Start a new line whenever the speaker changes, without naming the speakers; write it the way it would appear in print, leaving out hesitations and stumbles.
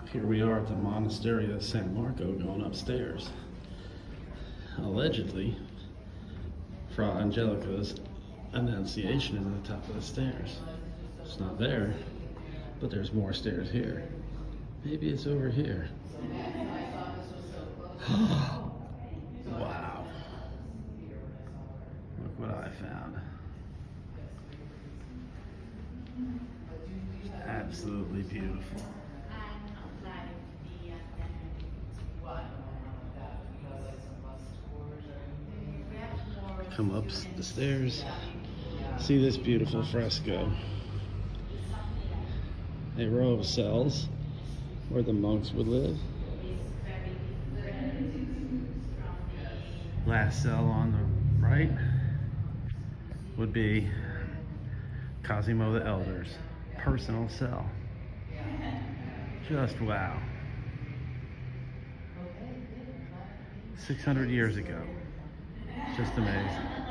Here we are at the Monastery of San Marco going upstairs. Allegedly, Fra Angelico's Annunciation is at the top of the stairs. It's not there, but there's more stairs here. Maybe it's over here. Wow. Look what I found. Absolutely beautiful. Come up the stairs, see this beautiful fresco. A row of cells where the monks would live. Last cell on the right would be Cosimo the Elder's personal cell. Just wow. 600 years ago. Just amazing.